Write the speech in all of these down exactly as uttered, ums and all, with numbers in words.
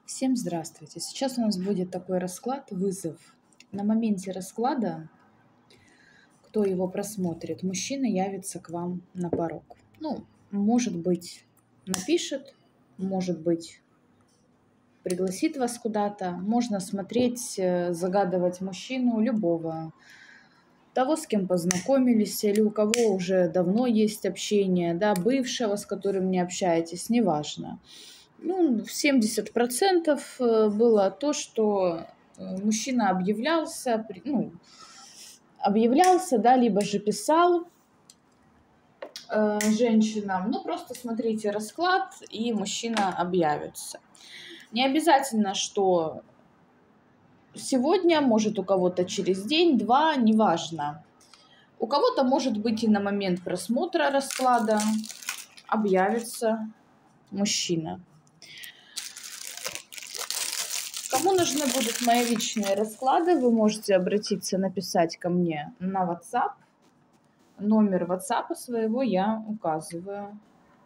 Всем здравствуйте! Сейчас у нас будет такой расклад, вызов. На моменте расклада, кто его просмотрит, мужчина явится к вам на порог. Ну, может быть, напишет, может быть, пригласит вас куда-то. Можно смотреть, загадывать мужчину любого, того, с кем познакомились, или у кого уже давно есть общение, да, бывшего, с которым не общаетесь, неважно. Ну, в семьдесят процентов было то, что мужчина объявлялся, ну, объявлялся, да, либо же писал э, женщинам. Ну, просто смотрите расклад, и мужчина объявится. Не обязательно, что сегодня, может у кого-то через день, два, неважно. У кого-то, может быть, и на момент просмотра расклада объявится мужчина. Кому нужны будут мои личные расклады, вы можете обратиться, написать ко мне на WhatsApp. Номер WhatsApp своего я указываю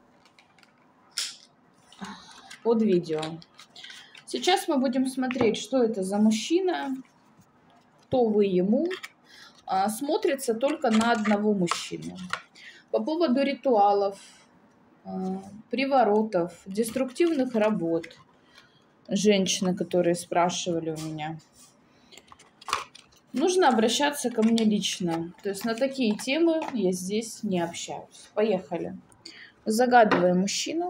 под видео. Сейчас мы будем смотреть, что это за мужчина, кто вы ему. Смотрится только на одного мужчину. По поводу ритуалов, приворотов, деструктивных работ. Женщины, которые спрашивали у меня. Нужно обращаться ко мне лично. То есть на такие темы я здесь не общаюсь. Поехали. Загадываем мужчину.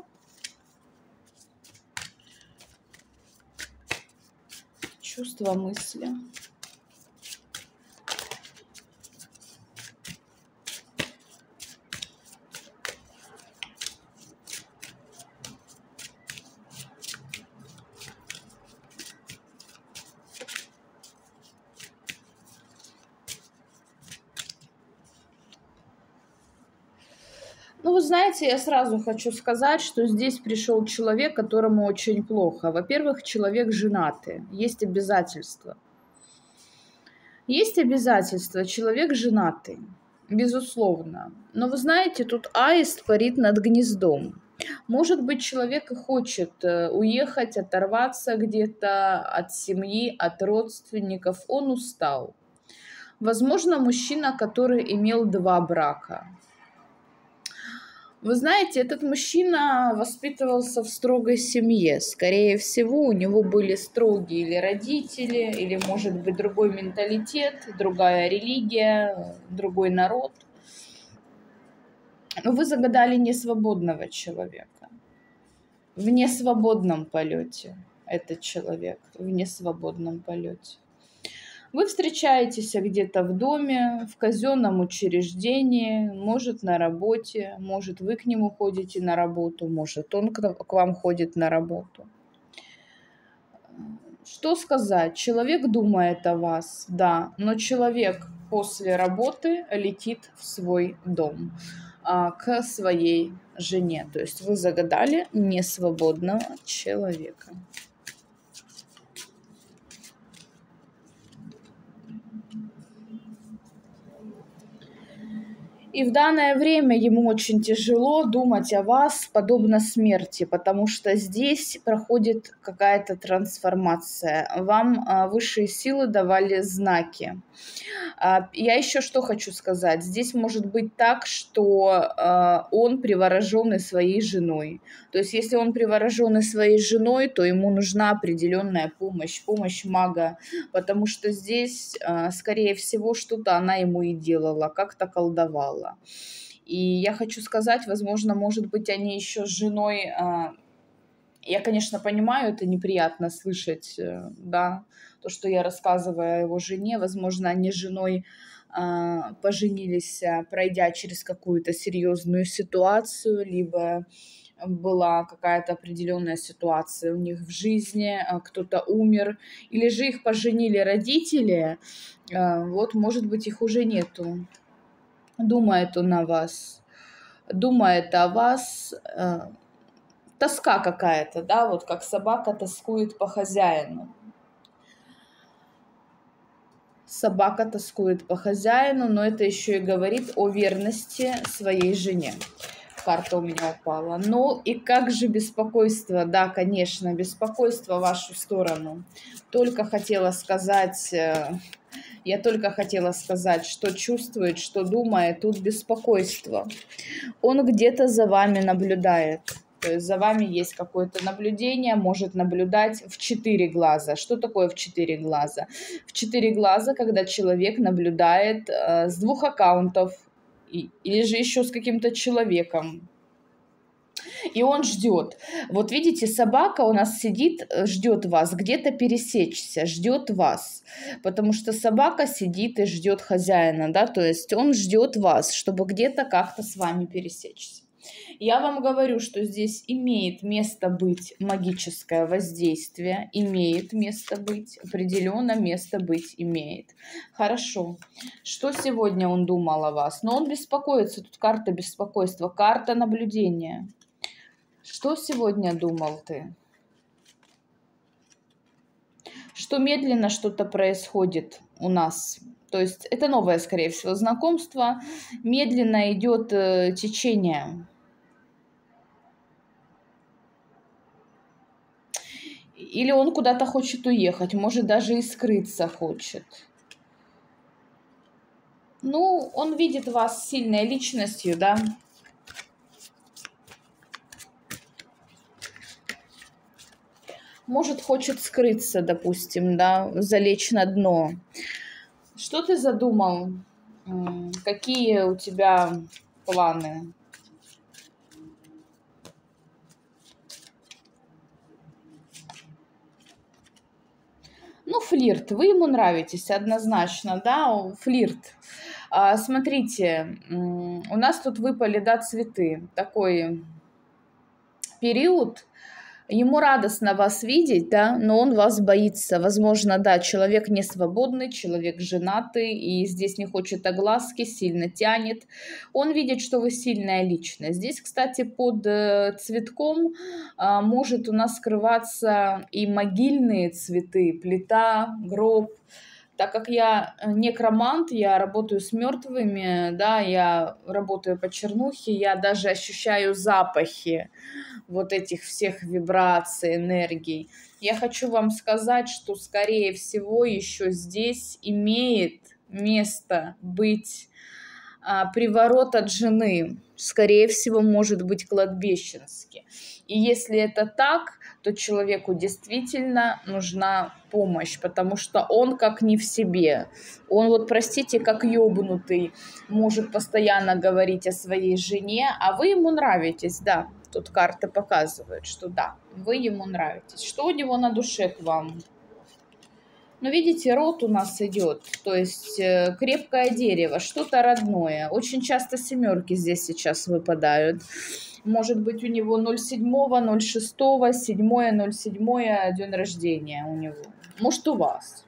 Чувства, мысли. Ну, вы знаете, я сразу хочу сказать, что здесь пришел человек, которому очень плохо. Во-первых, человек женатый, есть обязательства. Есть обязательства, человек женатый, безусловно. Но вы знаете, тут аист парит над гнездом. Может быть, человек и хочет уехать, оторваться где-то от семьи, от родственников. Он устал. Возможно, мужчина, который имел два брака. Вы знаете, этот мужчина воспитывался в строгой семье. Скорее всего, у него были строгие или родители, или, может быть, другой менталитет, другая религия, другой народ. Но вы загадали несвободного человека. В несвободном полете этот человек, в несвободном полете. Вы встречаетесь где-то в доме, в казенном учреждении, может на работе, может вы к нему ходите на работу, может он к вам ходит на работу. Что сказать? Человек думает о вас, да, но человек после работы летит в свой дом, к своей жене. То есть вы загадали несвободного человека. И в данное время ему очень тяжело думать о вас, подобно смерти, потому что здесь проходит какая-то трансформация. Вам высшие силы давали знаки. Я еще что хочу сказать. Здесь может быть так, что он привороженный своей женой. То есть если он привороженный своей женой, то ему нужна определенная помощь, помощь мага, потому что здесь, скорее всего, что-то она ему и делала, как-то колдовала. И я хочу сказать, возможно, может быть, они еще с женой... Я, конечно, понимаю, это неприятно слышать, да, то, что я рассказываю о его жене. Возможно, они с женой поженились, пройдя через какую-то серьезную ситуацию, либо была какая-то определенная ситуация у них в жизни, кто-то умер, или же их поженили родители, вот, может быть, их уже нету. Думает он о вас, думает о вас, тоска какая-то, да, вот как собака тоскует по хозяину. Собака тоскует по хозяину, но это еще и говорит о верности своей жене. карта у меня упала. Ну и как же беспокойство? Да, конечно, беспокойство в вашу сторону. Только хотела сказать, э, я только хотела сказать, что чувствует, что думает, тут беспокойство. Он где-то за вами наблюдает. То есть за вами есть какое-то наблюдение, может наблюдать в четыре глаза. Что такое в четыре глаза? В четыре глаза, когда человек наблюдает э, с двух аккаунтов, и, или же еще с каким-то человеком. И он ждет. Вот видите, собака у нас сидит, э, ждет вас, где-то пересечься, ждет вас. Потому что собака сидит и ждет хозяина, да, то есть он ждет вас, чтобы где-то как-то с вами пересечься. Я вам говорю, что здесь имеет место быть магическое воздействие, имеет место быть, определенно место быть имеет. Хорошо. Что сегодня он думал о вас? Но он беспокоится, тут карта беспокойства, карта наблюдения. Что сегодня думал ты? Что медленно что-то происходит у нас. То есть это новое, скорее всего, знакомство. Медленно идет э, течение. Или он куда-то хочет уехать, может, даже и скрыться хочет. Ну, он видит вас сильной личностью, да. Может, хочет скрыться, допустим, да, залечь на дно. Что ты задумал? Какие у тебя планы? Ну, флирт. Вы ему нравитесь однозначно, да, флирт. А, смотрите, у нас тут выпали, да, цветы. Такой период. Ему радостно вас видеть, да, но он вас боится. Возможно, да, человек не свободный, человек женатый, и здесь не хочет огласки, сильно тянет. Он видит, что вы сильная личность. Здесь, кстати, под э, цветком а, может у нас скрываться и могильные цветы, плита, гроб. Так как я некромант, я работаю с мертвыми, да, я работаю по чернухе, я даже ощущаю запахи вот этих всех вибраций, энергий. Я хочу вам сказать, что, скорее всего, еще здесь имеет место быть а, приворот от жены. Скорее всего, может быть кладбищенский. И если это так, то человеку действительно нужна помощь, потому что он как не в себе. Он вот, простите, как ёбнутый, может постоянно говорить о своей жене, а вы ему нравитесь, да. Тут карты показывают, что да, вы ему нравитесь. Что у него на душе к вам? Ну, видите, род у нас идет, то есть э, крепкое дерево, что-то родное. Очень часто семерки здесь сейчас выпадают. Может быть, у него ноль седьмого, ноль шестого, седьмое, ноль седьмое день рождения у него. Может, у вас.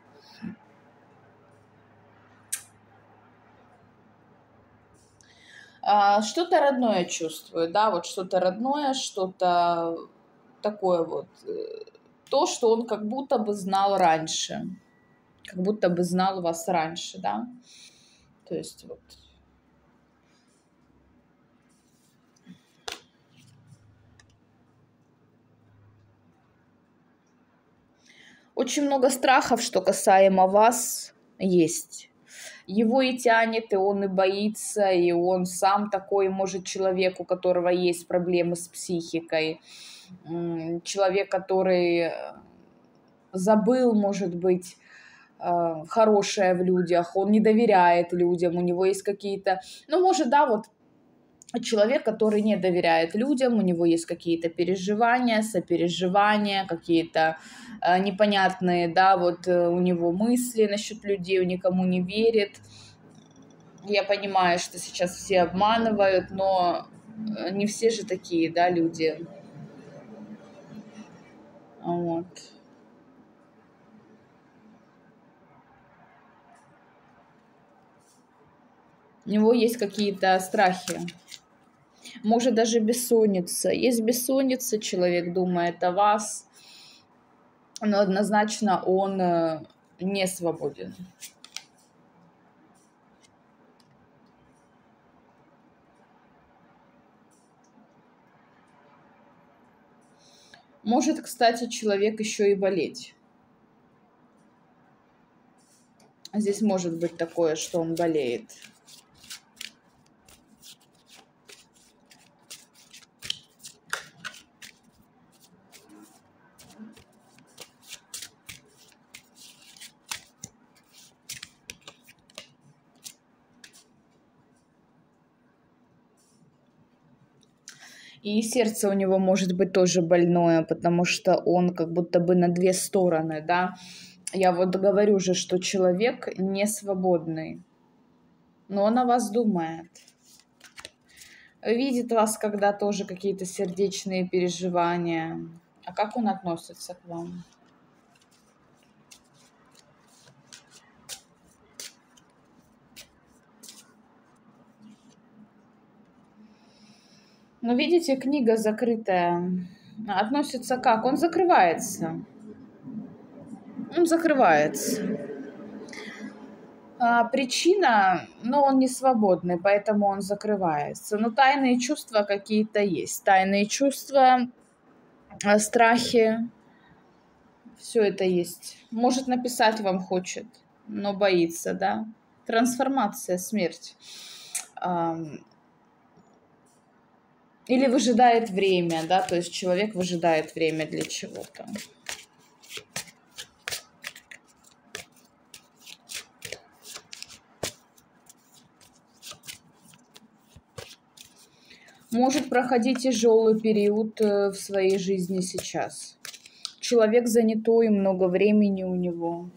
А, что-то родное чувствую, да, вот что-то родное, что-то такое вот. То, что он как будто бы знал раньше. Как будто бы знал вас раньше, да. То есть вот. Очень много страхов, что касаемо вас, есть. Его и тянет, и он и боится, и он сам такой, может, человек, у которого есть проблемы с психикой. Человек, который забыл, может быть, хорошее в людях, он не доверяет людям, у него есть какие-то... Ну, может, да, вот человек, который не доверяет людям, у него есть какие-то переживания, сопереживания, какие-то э, непонятные, да, вот э, у него мысли насчет людей, он никому не верит. Я понимаю, что сейчас все обманывают, но не все же такие, да, люди. Вот. У него есть какие-то страхи. Может, даже бессонница. Есть бессонница, человек думает о вас, но однозначно он не свободен. Может, кстати, человек еще и болеть. Здесь может быть такое, что он болеет. И сердце у него может быть тоже больное, потому что он как будто бы на две стороны, да. Я вот говорю же, что человек не свободный, но он о вас думает. Видит вас, когда тоже какие-то сердечные переживания. А как он относится к вам? Ну, видите, книга закрытая. Относится как? Он закрывается. Он закрывается. А, причина, ну, он не свободный, поэтому он закрывается. Но тайные чувства какие-то есть. Тайные чувства, а, страхи, все это есть. Может, написать вам хочет, но боится, да? Трансформация, смерть. Ам, Или выжидает время, да, то есть человек выжидает время для чего-то. Может проходить тяжелый период э, в своей жизни сейчас. Человек занятой, много времени у него.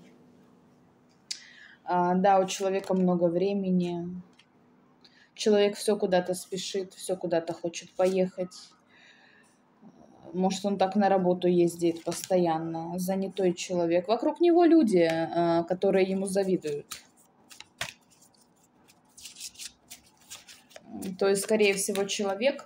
А, да, у человека много времени. Человек все куда-то спешит, все куда-то хочет поехать. Может, он так на работу ездит постоянно. Занятой человек. Вокруг него люди, э, которые ему завидуют. То есть, скорее всего, человек,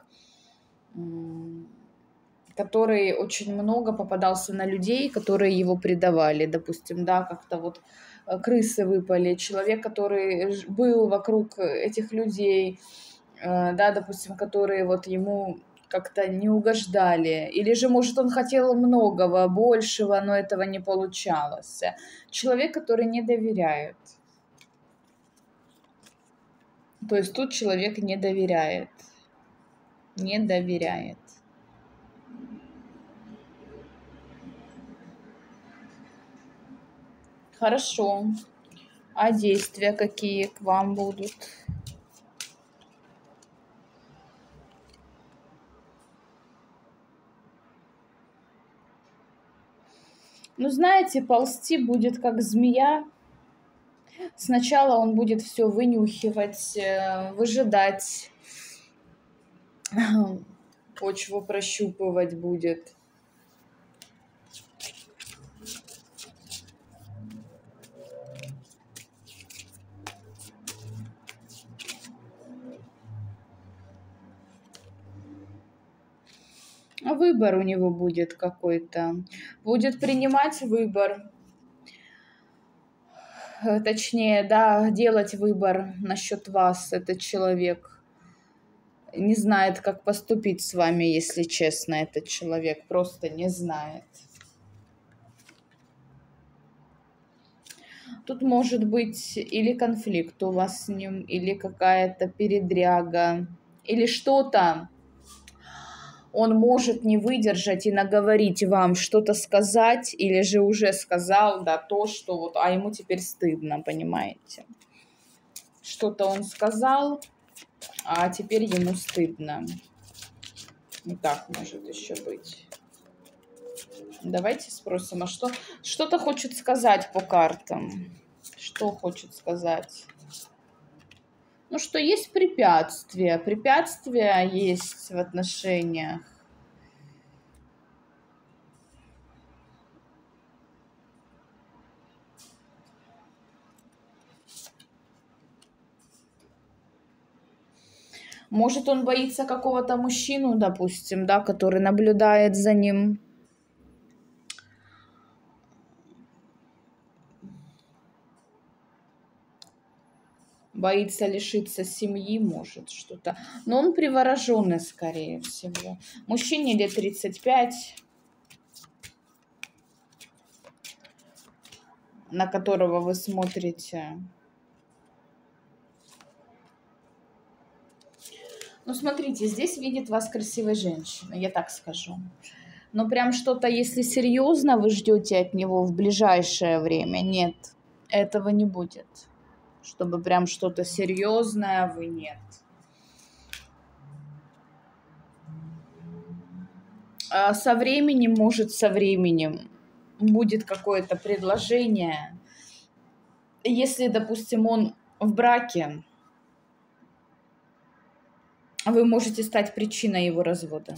который очень много попадался на людей, которые его предавали, допустим, да, как-то вот крысы выпали, человек, который был вокруг этих людей, да, допустим, которые вот ему как-то не угождали, или же, может, он хотел многого, большего, но этого не получалось. Человек, который не доверяет. То есть тут человек не доверяет. Не доверяет. Хорошо. А действия какие к вам будут? Ну, знаете, ползти будет как змея. Сначала он будет все вынюхивать, э, выжидать, почву прощупывать будет. Выбор у него будет какой-то. Будет принимать выбор. Точнее, да, делать выбор насчет вас. Этот человек не знает, как поступить с вами, если честно. Этот человек просто не знает. Тут может быть или конфликт у вас с ним, или какая-то передряга, или что-то. Он может не выдержать и наговорить вам, что-то сказать, или же уже сказал, да, то, что вот, а ему теперь стыдно, понимаете? Что-то он сказал, а теперь ему стыдно. И так может еще быть. Давайте спросим, а что? Что-то хочет сказать по картам. Что хочет сказать? Ну, что есть препятствия. Препятствия есть в отношениях. Может, он боится какого-то мужчину, допустим, да, который наблюдает за ним. Боится лишиться семьи, может, что-то. Но он привороженный, скорее всего. Мужчине лет тридцать пять. на которого вы смотрите. Ну, смотрите, здесь видит вас красивая женщина, я так скажу. Но прям что-то, если серьезно вы ждете от него в ближайшее время, нет, этого не будет. Чтобы прям что-то серьезное, вы нет. А со временем, может, со временем будет какое-то предложение. Если, допустим, он в браке, вы можете стать причиной его развода.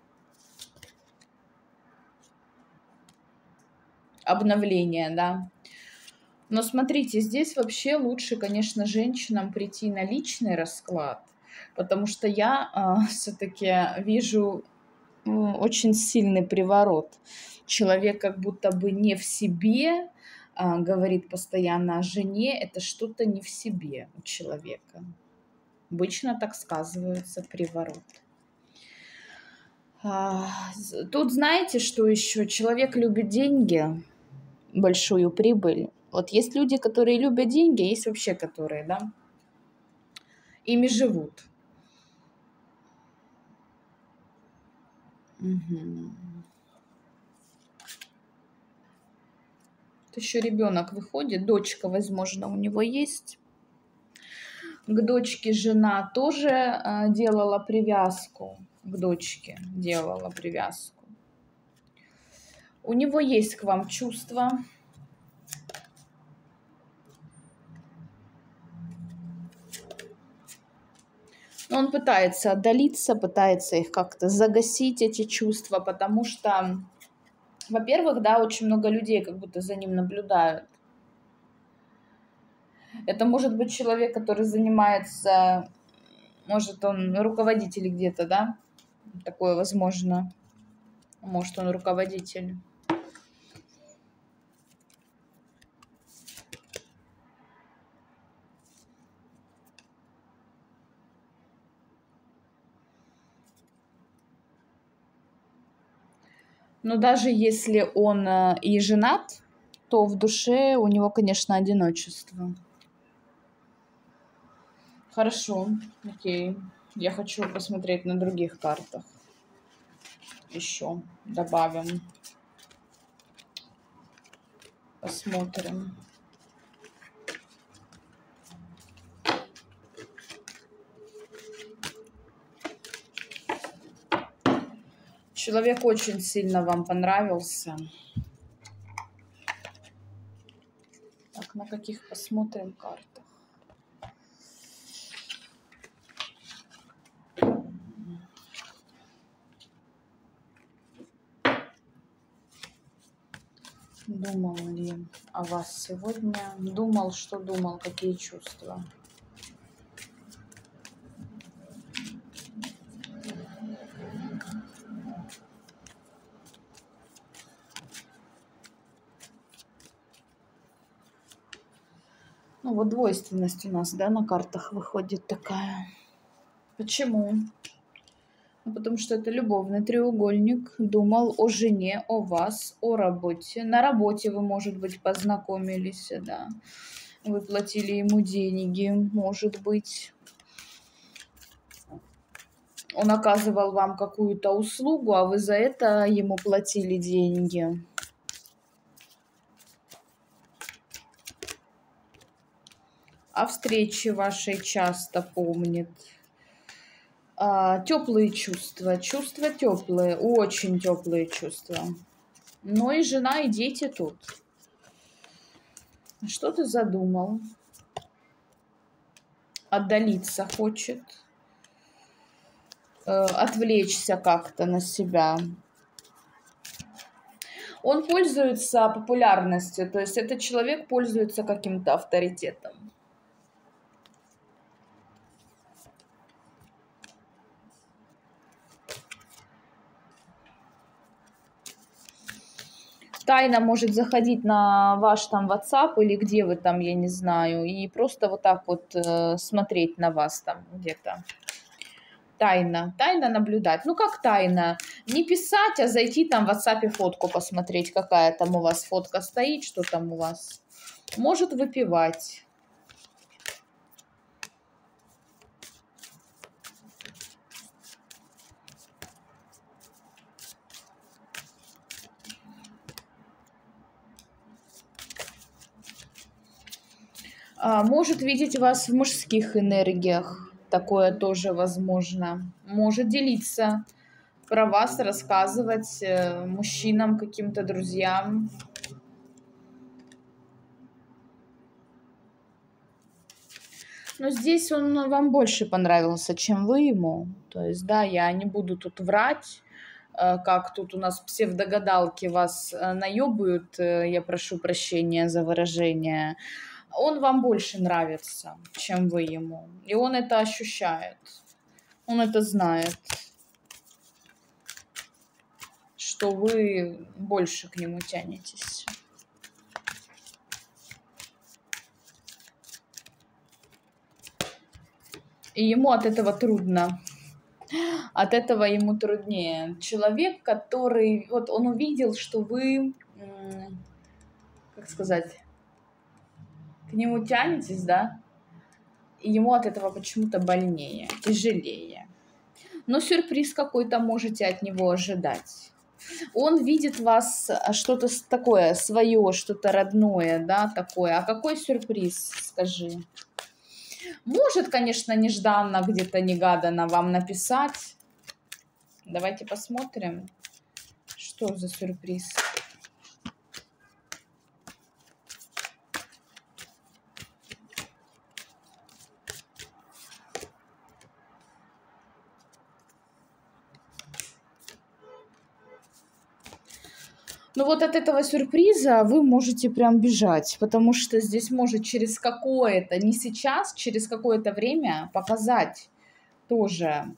Обновления, да. Но смотрите, здесь вообще лучше, конечно, женщинам прийти на личный расклад, потому что я э, все-таки вижу э, очень сильный приворот. Человек как будто бы не в себе, э, говорит постоянно о жене, это что-то не в себе у человека. Обычно так сказывается приворот. А, тут знаете, что еще? Человек любит деньги, большую прибыль. Вот есть люди, которые любят деньги, а есть вообще которые, да, ими живут. Угу. Тут еще ребенок выходит, дочка, возможно, у него есть. К дочке жена тоже э, делала привязку. К дочке делала привязку. У него есть к вам чувства. Но он пытается отдалиться, пытается их как-то загасить, эти чувства, потому что, во-первых, да, очень много людей как будто за ним наблюдают. Это может быть человек, который занимается, может, он руководитель где-то, да? Такое возможно. Может, он руководитель. Но даже если он и женат, то в душе у него, конечно, одиночество. Хорошо, окей. Я хочу посмотреть на других картах. Еще добавим. Посмотрим. Человек очень сильно вам понравился. Так, на каких посмотрим картах? Думал ли о вас сегодня? Думал, что думал, какие чувства? Ну вот двойственность у нас, да, на картах выходит такая. Почему? Ну, потому что это любовный треугольник. Думал о жене, о вас, о работе. На работе вы, может быть, познакомились, да. Вы платили ему деньги, может быть. Он оказывал вам какую-то услугу, а вы за это ему платили деньги. О встрече вашей часто помнит. А, теплые чувства, чувства теплые, очень теплые чувства. Но и жена, и дети тут. Что ты задумал? Отдалиться хочет. Э, отвлечься как-то на себя. Он пользуется популярностью, то есть этот человек пользуется каким-то авторитетом. Тайно может заходить на ваш там WhatsApp или где вы там, я не знаю, и просто вот так вот э, смотреть на вас там где-то. Тайно, тайно наблюдать. Ну как тайно? Не писать, а зайти там в WhatsApp фотку посмотреть, какая там у вас фотка стоит, что там у вас. Может выпивать. А, может видеть вас в мужских энергиях. Такое тоже возможно. Может делиться про вас, рассказывать э, мужчинам, каким-то друзьям. Но здесь он вам больше понравился, чем вы ему. То есть, да, я не буду тут врать, э, как тут у нас псевдогадалки вас э, наебают, э, я прошу прощения за выражение. Он вам больше нравится, чем вы ему. И он это ощущает. Он это знает, что вы больше к нему тянетесь. И ему от этого трудно. От этого ему труднее. Человек, который... Вот он увидел, что вы... Как сказать? К нему тянетесь, да? И ему от этого почему-то больнее, тяжелее. Но сюрприз какой-то можете от него ожидать. Он видит вас что-то такое, свое, что-то родное, да, такое. А какой сюрприз, скажи? Может, конечно, нежданно, где-то негаданно вам написать. Давайте посмотрим, что за сюрприз. Ну вот от этого сюрприза вы можете прям бежать, потому что здесь может через какое-то, не сейчас, через какое-то время показать тоже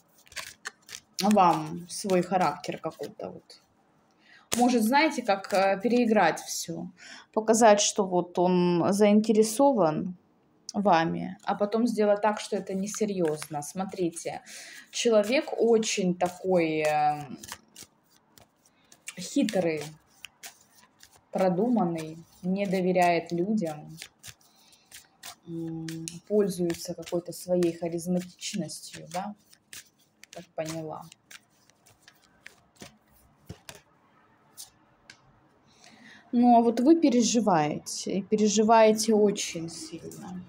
вам свой характер какой-то вот. Может, знаете, как переиграть все, показать, что вот он заинтересован вами, а потом сделать так, что это несерьезно. Смотрите, человек очень такой хитрый, продуманный, не доверяет людям, пользуется какой-то своей харизматичностью, да, так поняла. Ну, а вот вы переживаете, и переживаете очень сильно.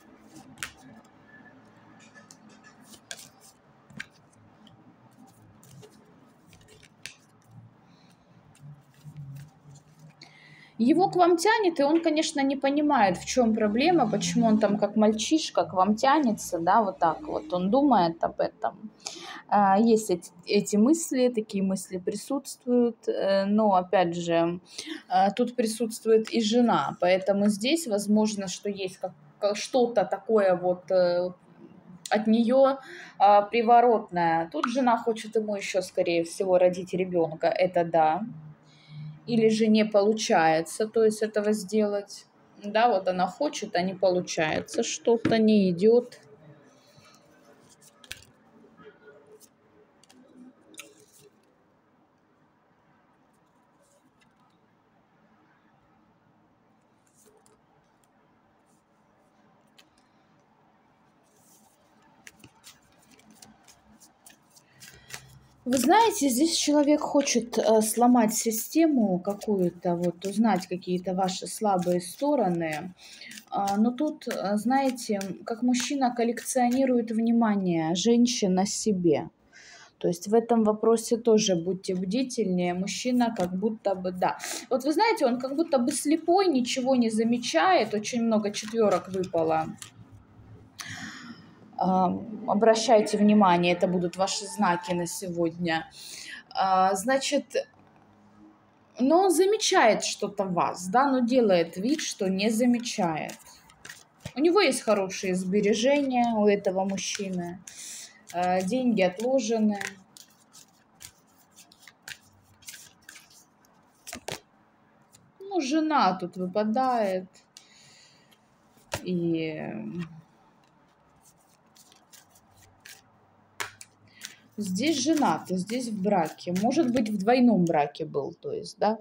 Его к вам тянет, и он, конечно, не понимает, в чем проблема, почему он там как мальчишка к вам тянется, да, вот так вот, он думает об этом. Есть эти, эти мысли, такие мысли присутствуют, но, опять же, тут присутствует и жена, поэтому здесь возможно, что есть как, что-то такое вот от нее приворотное. Тут жена хочет ему еще, скорее всего, родить ребенка, это да. Или же не получается, то есть этого сделать. Да, вот она хочет, а не получается, что-то не идет. Вы знаете, здесь человек хочет э, сломать систему какую-то, вот узнать какие-то ваши слабые стороны. А, но тут, э, знаете, как мужчина коллекционирует внимание женщин на себе. То есть в этом вопросе тоже будьте бдительнее. Мужчина как будто бы, да. Вот вы знаете, он как будто бы слепой, ничего не замечает. Очень много четверок выпало. Обращайте внимание, это будут ваши знаки на сегодня. Значит, но он замечает что-то в вас, да, но делает вид, что не замечает. У него есть хорошие сбережения, у этого мужчины. Деньги отложены. Ну, жена тут выпадает. И... Здесь женат, здесь в браке. Может быть, в двойном браке был, то есть, да?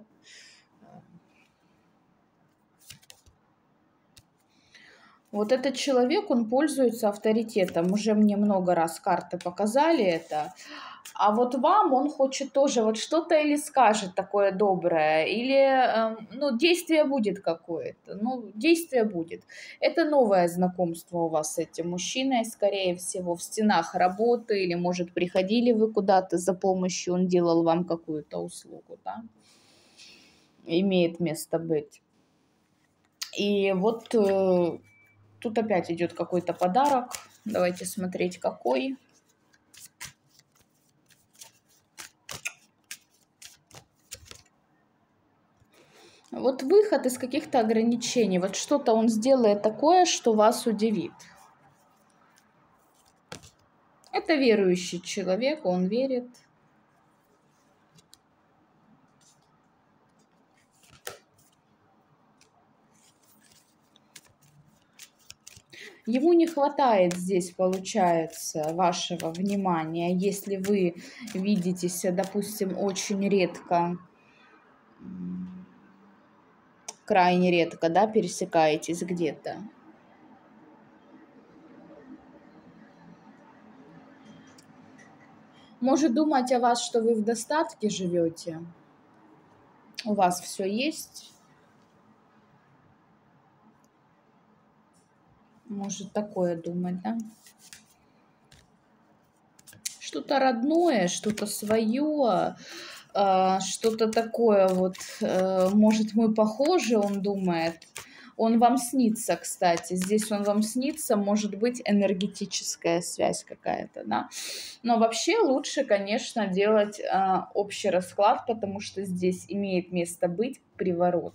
Вот этот человек, он пользуется авторитетом. Уже мне много раз карты показали это. А вот вам он хочет тоже вот что-то или скажет такое доброе, или, э, ну, действие будет какое-то, ну, действие будет. Это новое знакомство у вас с этим мужчиной, скорее всего, в стенах работы, или, может, приходили вы куда-то за помощью, он делал вам какую-то услугу, да? Имеет место быть. И вот э, тут опять идет какой-то подарок. Давайте смотреть, какой. Вот выход из каких-то ограничений. Вот что-то он сделает такое, что вас удивит. Это верующий человек, он верит. Ему не хватает здесь, получается, вашего внимания, если вы видитесь, допустим, очень редко, крайне редко, да, пересекаетесь где-то. Может думать о вас, что вы в достатке живете, у вас все есть. Может такое думать, да? Что-то родное, что-то свое, что-то такое вот, э, может, мы похожи, он думает. Он вам снится, кстати. Здесь он вам снится, может быть, энергетическая связь какая-то, да. Но вообще лучше, конечно, делать а, общий расклад, потому что здесь имеет место быть приворот.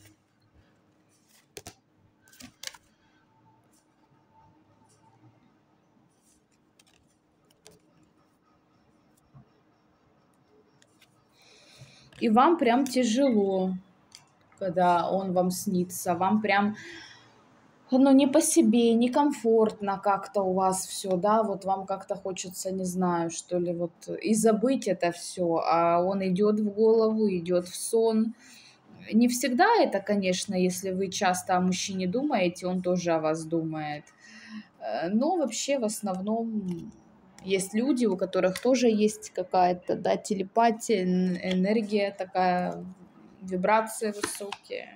И вам прям тяжело, когда он вам снится. Вам прям, ну, не по себе, некомфортно как-то у вас все, да, вот вам как-то хочется, не знаю, что ли, вот и забыть это все, а он идет в голову, идет в сон. Не всегда это, конечно, если вы часто о мужчине думаете, он тоже о вас думает. Э, Но вообще в основном есть люди, у которых тоже есть какая-то, да, телепатия, эн- энергия такая, вибрации высокие.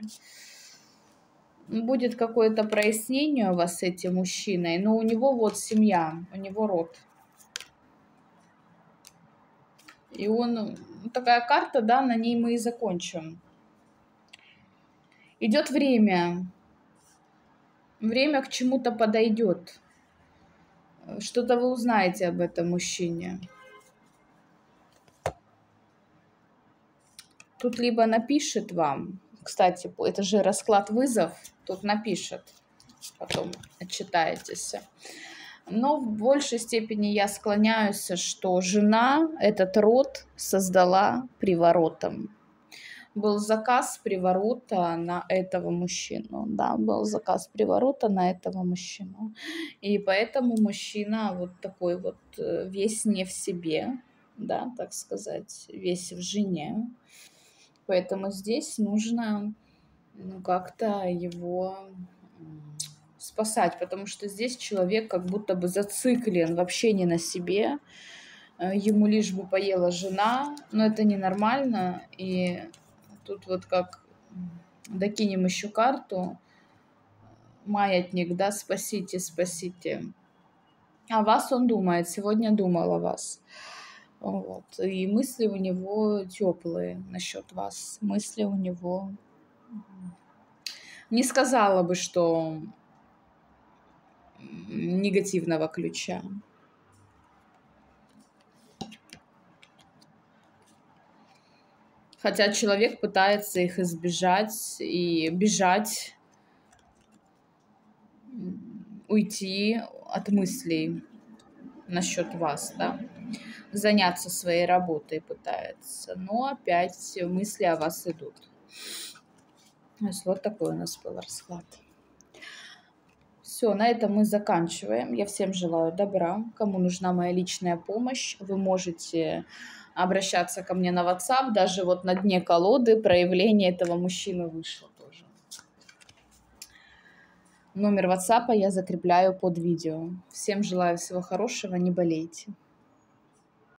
Будет какое-то прояснение у вас с этим мужчиной, но у него вот семья, у него род. И он, ну, такая карта, да, на ней мы и закончим. Идет время, время к чему-то подойдет. Что-то вы узнаете об этом мужчине. Тут либо напишет вам, кстати, это же расклад вызов, тут напишет, потом отчитаетесь. Но в большей степени я склоняюсь, что жена этот род создала приворотом. Был заказ приворота на этого мужчину, да, был заказ приворота на этого мужчину. И поэтому мужчина вот такой вот э, весь не в себе, да, так сказать, весь в жене. Поэтому здесь нужно, ну, как-то его спасать, потому что здесь человек как будто бы зациклен вообще не на себе. Э, Ему лишь бы поела жена, но это ненормально. И тут вот как докинем еще карту, маятник, да, спасите, спасите. О вас он думает, сегодня думал о вас. Вот. И мысли у него теплые насчет вас. Мысли у него... Не сказала бы, что негативного ключа. Хотя человек пытается их избежать и бежать, уйти от мыслей насчет вас, да, заняться своей работой пытается, но опять мысли о вас идут. То есть вот такой у нас был расклад. Все, на этом мы заканчиваем. Я всем желаю добра. Кому нужна моя личная помощь, вы можете обращаться ко мне на WhatsApp. Даже вот на дне колоды проявление этого мужчины вышло тоже. Номер WhatsApp я закрепляю под видео. Всем желаю всего хорошего, не болейте.